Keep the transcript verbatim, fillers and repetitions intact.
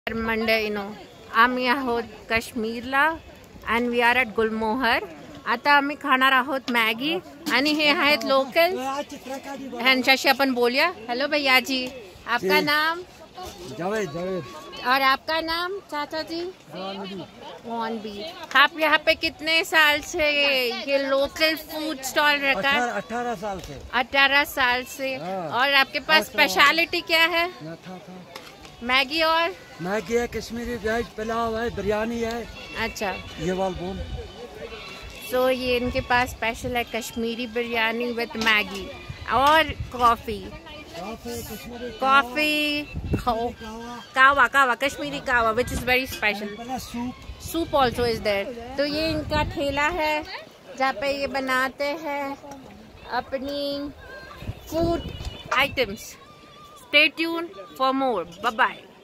Monday, you know, आम्ही आहोत काश्मीरला and we are at गुलमोहर. आता आम्ही खाणार आहोत मॅगी आणि हे आहेत लोकल. ह्यांच्याशी आपण बोलूया. हेलो भैया जी, आपका नाम? जावेद. जावेद. और आपका नाम चाचा जी? मोहन बी. आप यहाँ पे कितने साल से ये लोकल फूड स्टॉल रखा है? अठारह साल से. अठारह साल से. और आपके पास स्पेशलिटी क्या है? मैगी और मैगी है, कश्मीरी वेज पुलाव है, बिरयानी है. अच्छा, ये वाल बोल. सो so, ये इनके पास स्पेशल है कश्मीरी बिरयानी विद मैगी और coffee. Coffee kahwa kahwa Kashmiri kahwa which is very special. Soup also is there. तो ये इनका ठेला है जहाँ पे ये बनाते हैं अपनी food items. Stay tuned for more. Bye bye.